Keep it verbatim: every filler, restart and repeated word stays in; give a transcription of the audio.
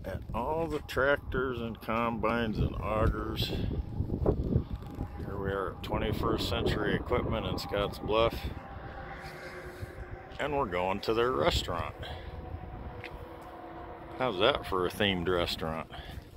at all the tractors and combines and augers. Here we are at twenty-first Century Equipment in Scotts Bluff, and we're going to their restaurant. How's that for a themed restaurant?